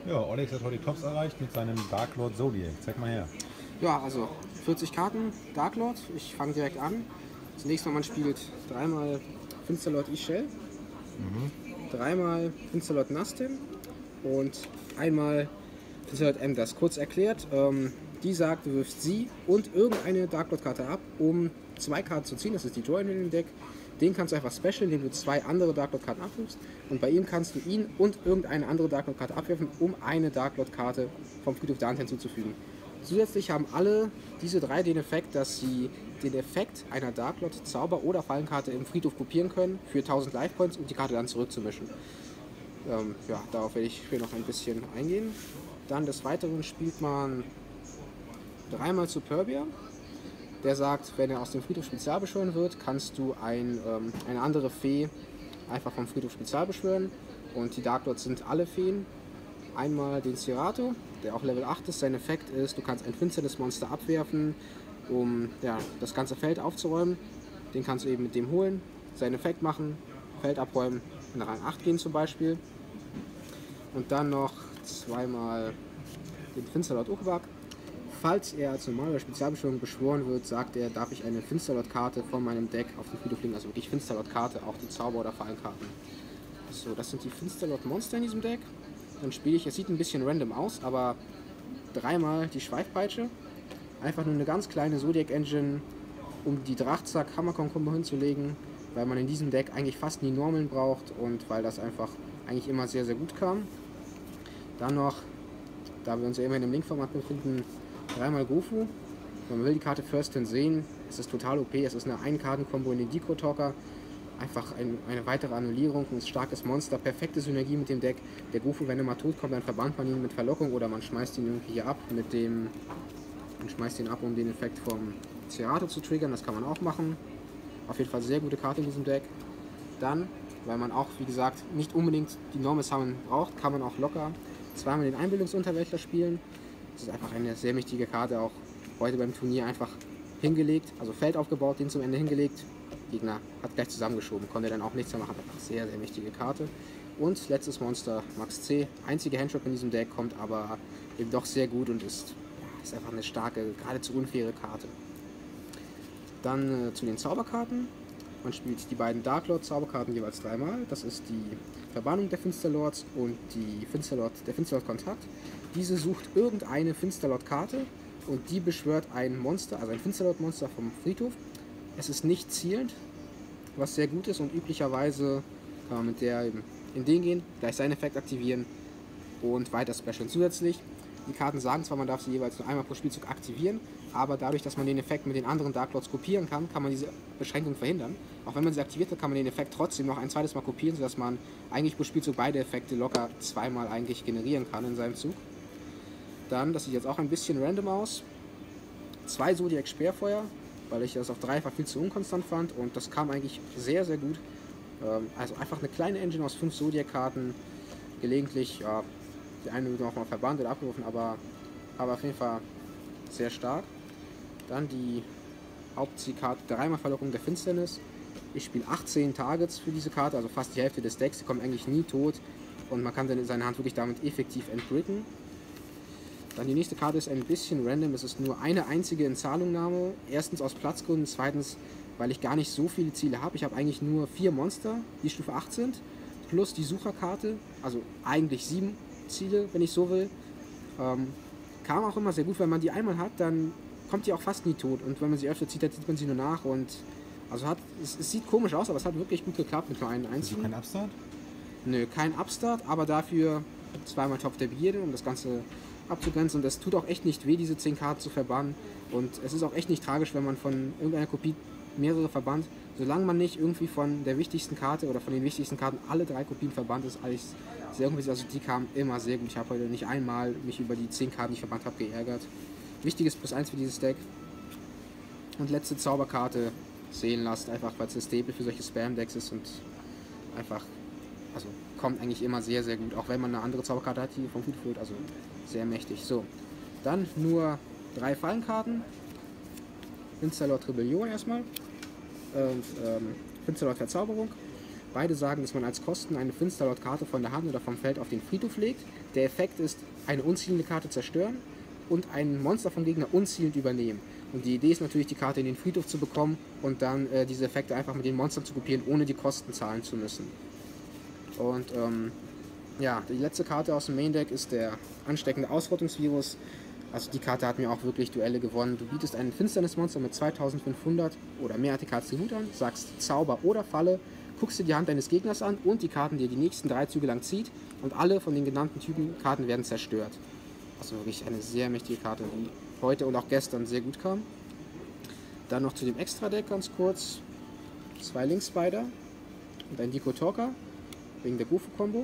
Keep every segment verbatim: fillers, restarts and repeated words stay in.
Ja, Olex hat heute die Tops erreicht mit seinem Dark Lord Zodiac. Zeig mal her. Ja, also vierzig Karten, Dark Lord. Ich fange direkt an. Zunächst mal, man spielt dreimal Finsterlord Ishel, mhm. dreimal Finsterlord Nastim und einmal Finsterlord Emdas. Kurz erklärt, ähm, die sagt, du wirfst sie und irgendeine Dark Lord Karte ab, um zwei Karten zu ziehen. Das ist die Join in dem Deck. Den kannst du einfach special, indem du zwei andere Dark Lord Karten abwirfst. Und bei ihm kannst du ihn und irgendeine andere Dark Lord Karte abwerfen, um eine Dark Lord Karte vom Friedhof der Hand hinzuzufügen. Zusätzlich haben alle diese drei den Effekt, dass sie den Effekt einer Dark Lord Zauber- oder Fallenkarte im Friedhof kopieren können für tausend Life Points, um die Karte dann zurückzumischen. Ähm, ja, darauf werde ich für noch ein bisschen eingehen. Dann des Weiteren spielt man dreimal Superbia. Der sagt, wenn er aus dem Friedhof spezial beschwören wird, kannst du ein, ähm, eine andere Fee einfach vom Friedhof spezial beschwören. Und die Dark Lords sind alle Feen. Einmal den Cerato, der auch Level acht ist. Sein Effekt ist, du kannst ein finsternes Monster abwerfen, um ja, das ganze Feld aufzuräumen. Den kannst du eben mit dem holen, seinen Effekt machen, Feld abräumen, in Rang acht gehen zum Beispiel. Und dann noch zweimal den Finsterlord Ukbak. Falls er als normale Spezialbeschwörung beschworen wird, sagt er, darf ich eine Finsterlord-Karte von meinem Deck auf den Friedhof legen, also wirklich Finsterlord-Karte, auch die Zauber- oder Fallenkarten. So, das sind die Finsterlord-Monster in diesem Deck. Dann spiele ich, es sieht ein bisschen random aus, aber dreimal die Schweifpeitsche. Einfach nur eine ganz kleine Zodiac-Engine, um die Drachzack-Hammerkon-Kombo hinzulegen, weil man in diesem Deck eigentlich fast nie Normeln braucht und weil das einfach eigentlich immer sehr, sehr gut kam. Dann noch, da wir uns ja immer in dem Link-Format befinden, dreimal Gofu. Man will die Karte First Turn sehen. Es ist total O P. Es ist eine Ein-Karten-Kombo in den Decro-Talker. Einfach ein, eine weitere Annullierung, ein starkes Monster, perfekte Synergie mit dem Deck. Der Gofu, wenn er mal tot kommt, dann verbannt man ihn mit Verlockung oder man schmeißt ihn irgendwie hier ab mit dem. Man schmeißt ihn ab, um den Effekt vom Cerato zu triggern. Das kann man auch machen. Auf jeden Fall sehr gute Karte in diesem Deck. Dann, weil man auch, wie gesagt, nicht unbedingt die Normal Summon braucht, kann man auch locker zweimal den Einbildungsunterwäldler spielen. Das ist einfach eine sehr mächtige Karte, auch heute beim Turnier einfach hingelegt, also Feld aufgebaut, den zum Ende hingelegt. Gegner hat gleich zusammengeschoben, konnte dann auch nichts mehr machen. Einfach sehr, sehr mächtige Karte. Und letztes Monster, Max C. Einzige Handshot in diesem Deck, kommt aber eben doch sehr gut und ist, ja, ist einfach eine starke, geradezu unfaire Karte. Dann äh, zu den Zauberkarten. Man spielt die beiden Dark Lord Zauberkarten jeweils dreimal. Das ist die Verbannung der Finsterlords und die Finsterlord, der Finsterlord Kontakt. Diese sucht irgendeine Finsterlord-Karte und die beschwört ein Monster, also ein Finsterlord-Monster vom Friedhof. Es ist nicht zielend, was sehr gut ist und üblicherweise kann man mit der eben in den gehen, gleich seinen Effekt aktivieren und weiter specialen. Zusätzlich, die Karten sagen zwar, man darf sie jeweils nur einmal pro Spielzug aktivieren, aber dadurch, dass man den Effekt mit den anderen Dark Lords kopieren kann, kann man diese Beschränkung verhindern. Auch wenn man sie aktiviert hat, kann man den Effekt trotzdem noch ein zweites Mal kopieren, sodass man eigentlich pro Spielzug beide Effekte locker zweimal eigentlich generieren kann in seinem Zug. Dann, das sieht jetzt auch ein bisschen random aus, zwei Zodiac Speerfeuer, weil ich das auf dreifach viel zu unkonstant fand und das kam eigentlich sehr, sehr gut. Ähm, also einfach eine kleine Engine aus fünf Zodiac-Karten, gelegentlich, ja, die eine wird noch mal verbannt oder abgerufen, aber, aber auf jeden Fall sehr stark. Dann die Hauptzielkarte, dreimal Verlockung der Finsternis. Ich spiele achtzehn Targets für diese Karte, also fast die Hälfte des Decks, die kommen eigentlich nie tot und man kann dann seine Hand wirklich damit effektiv entbricken. Dann die nächste Karte ist ein bisschen random, es ist nur eine einzige Inzahlungnahme. Erstens aus Platzgründen, zweitens, weil ich gar nicht so viele Ziele habe. Ich habe eigentlich nur vier Monster, die Stufe acht sind, plus die Sucherkarte, also eigentlich sieben Ziele, wenn ich so will. Ähm, kam auch immer sehr gut, wenn man die einmal hat, dann kommt die auch fast nie tot. Und wenn man sie öfter zieht, dann zieht man sie nur nach. Und also hat, es, es sieht komisch aus, aber es hat wirklich gut geklappt mit nur einem einzigen. Also kein Upstart? Nö, kein Upstart, aber dafür zweimal Topf der Begierde, um das Ganze abzugrenzen. Und es tut auch echt nicht weh, diese zehn Karten zu verbannen. Und es ist auch echt nicht tragisch, wenn man von irgendeiner Kopie mehrere verbannt. Solange man nicht irgendwie von der wichtigsten Karte oder von den wichtigsten Karten alle drei Kopien verbannt ist, alles sehr unwichtig. Also die kamen immer sehr gut. Ich habe heute nicht einmal mich über die zehn Karten, die ich verbannt habe, geärgert. Wichtiges Plus eins für dieses Deck. Und letzte Zauberkarte sehen lasst, einfach weil es ein Staple für solche Spam-Decks ist und einfach, also kommt eigentlich immer sehr, sehr gut. Auch wenn man eine andere Zauberkarte hat, die vom Hut führt, also sehr mächtig. So, dann nur drei Fallenkarten. Finsterlord Rebellion erstmal. Und ähm, Finsterlord Verzauberung. Beide sagen, dass man als Kosten eine Finsterlord-Karte von der Hand oder vom Feld auf den Friedhof legt. Der Effekt ist, eine unzielende Karte zerstören und ein Monster vom Gegner unzielend übernehmen. Und die Idee ist natürlich, die Karte in den Friedhof zu bekommen und dann äh, diese Effekte einfach mit den Monstern zu kopieren, ohne die Kosten zahlen zu müssen. Und ähm, ja, die letzte Karte aus dem Main Deck ist der ansteckende Ausrottungsvirus. Also die Karte hat mir auch wirklich Duelle gewonnen. Du bietest ein Finsternismonster mit zweitausendfünfhundert oder mehr A T K-Tribut an, sagst Zauber oder Falle, guckst dir die Hand deines Gegners an und die Karten, die er die nächsten drei Züge lang zieht, und alle von den genannten Typen Karten werden zerstört. Also wirklich eine sehr mächtige Karte, die heute und auch gestern sehr gut kam. Dann noch zu dem Extra-Deck ganz kurz. Zwei Link-Spider und ein Diko-Talker wegen der Gofu-Kombo.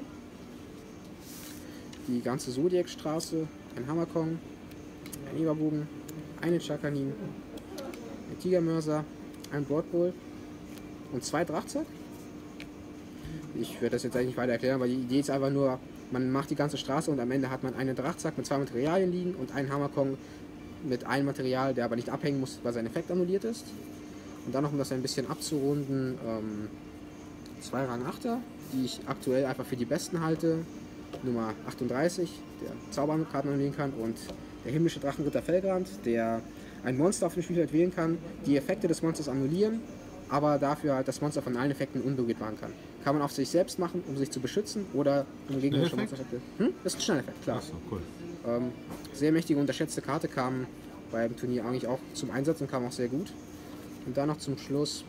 Die ganze Zodiac-Straße, ein Hammerkong, ein Eberbogen, eine Chakanin, ein Tigermörser, ein Broadbull und zwei Drachzack. Ich werde das jetzt eigentlich nicht weiter erklären, aber die Idee ist einfach nur, man macht die ganze Straße und am Ende hat man einen Drachzack mit zwei Materialien liegen und einen Hammerkong mit einem Material, der aber nicht abhängen muss, weil sein Effekt annulliert ist. Und dann noch, um das ein bisschen abzurunden, ähm, zwei Rang achter, die ich aktuell einfach für die besten halte. Nummer achtunddreißig, der Zauberkarten annullieren kann, und der himmlische Drachenritter Felgrand, der ein Monster auf dem Spielfeld wählen kann, die Effekte des Monsters annullieren, aber dafür halt das Monster von allen Effekten unberührt machen kann. Kann man auf sich selbst machen, um sich zu beschützen, oder um gegnerische Monstereffekte. Hm? Das ist ein Schnelleffekt, klar. Achso, cool. Ähm, sehr mächtige, unterschätzte Karte, kam beim Turnier eigentlich auch zum Einsatz und kam auch sehr gut. Und dann noch zum Schluss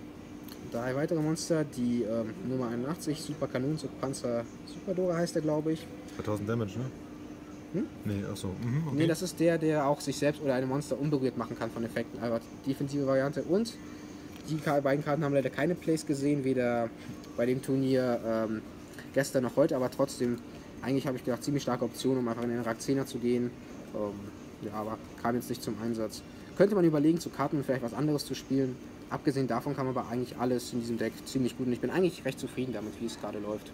drei weitere Monster, die ähm, Nummer einundachtzig, Super Kanonenzug Panzer Superdora heißt der, glaube ich. zweitausend Damage, ne? Hm? Nee, achso. Mhm, okay. Nee, das ist der, der auch sich selbst oder eine Monster unberührt machen kann von Effekten. Also defensive Variante. Und die beiden Karten haben leider keine Plays gesehen, weder bei dem Turnier ähm, gestern noch heute, aber trotzdem, eigentlich habe ich gedacht, ziemlich starke Option, um einfach in den Rang zehner zu gehen. Ähm, ja, aber kam jetzt nicht zum Einsatz. Könnte man überlegen, zu Karten vielleicht was anderes zu spielen. Abgesehen davon kam aber eigentlich alles in diesem Deck ziemlich gut und ich bin eigentlich recht zufrieden damit, wie es gerade läuft.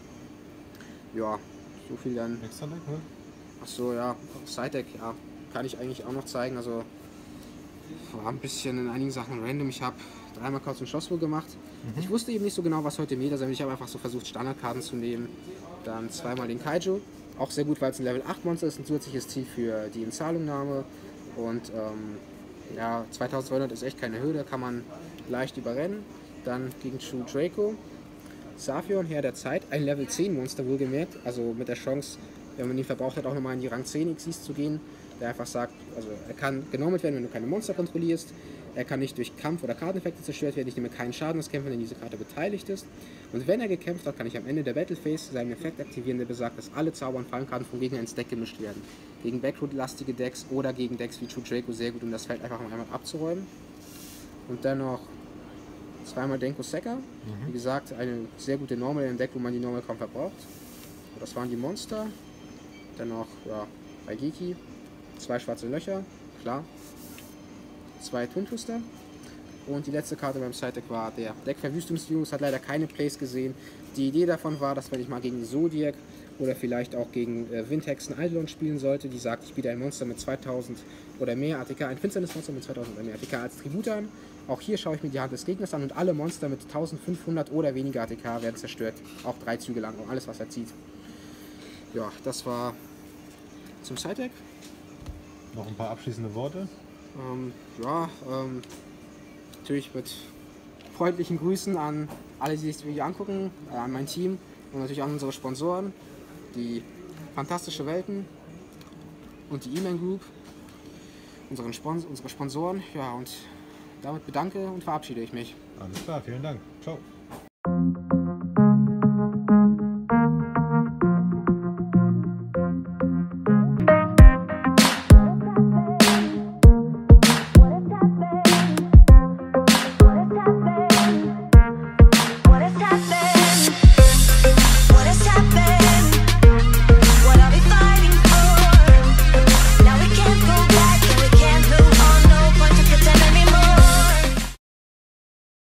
Mhm. Ja, so viel dann. Extra Deck, ne? Achso, ja, Side-Deck, ja, kann ich eigentlich auch noch zeigen. Also war ein bisschen in einigen Sachen random. Ich habe dreimal Kauz und Schlossruhe gemacht. Mhm. Ich wusste eben nicht so genau, was heute Meta sein wird. Ich habe einfach so versucht, Standardkarten zu nehmen. Dann zweimal den Kaiju. Auch sehr gut, weil es ein Level acht Monster ist, ein zusätzliches Ziel für die Inzahlungnahme. Und ähm, ja, zweitausendzweihundert ist echt keine Hürde, kann man leicht überrennen. Dann gegen True Draco. Saphion, Herr der Zeit, ein Level zehn Monster wohlgemerkt. Also mit der Chance, wenn man ihn verbraucht hat, auch nochmal in die Rang zehn Xyz zu gehen. Der einfach sagt, also er kann genormelt werden, wenn du keine Monster kontrollierst. Er kann nicht durch Kampf- oder Karteneffekte zerstört werden. Ich nehme keinen Schaden als Kämpfer, der in diese Karte beteiligt ist. Und wenn er gekämpft hat, kann ich am Ende der Battle Phase seinen Effekt aktivieren, der besagt, dass alle Zauber- und Fallenkarten vom Gegner ins Deck gemischt werden. Gegen Backroot-lastige Decks oder gegen Decks wie True Draco sehr gut, um das Feld einfach mal einmal abzuräumen. Und dann noch zweimal Denko Sekka. Mhm. Wie gesagt, eine sehr gute Normal in einem Deck, wo man die Normal kaum verbraucht. Das waren die Monster. Dann noch ja, bei Geki. Zwei schwarze Löcher, klar. Zwei Twin Twister. Und die letzte Karte beim Side-Deck war der Deck-Verwüstungsvirus, hat leider keine Plays gesehen. Die Idee davon war, dass wenn ich mal gegen Zodiac oder vielleicht auch gegen äh, Windhexen Eidolon spielen sollte, die sagt, ich biete ein Monster mit zweitausend oder mehr A T K, ein Finsternismonster mit zweitausend oder mehr A T K als Tribut an. Auch hier schaue ich mir die Hand des Gegners an und alle Monster mit eintausendfünfhundert oder weniger A T K werden zerstört. Auch drei Züge lang, und alles was er zieht. Ja, das war zum Side-Deck. Noch ein paar abschließende Worte? Ähm, ja, ähm, natürlich mit freundlichen Grüßen an alle, die sich das Video angucken, äh, an mein Team und natürlich an unsere Sponsoren, die Fantastische Welten und die E-Man Group, unseren Spons unsere Sponsoren. Ja, und damit bedanke und verabschiede ich mich. Alles klar, vielen Dank. Ciao.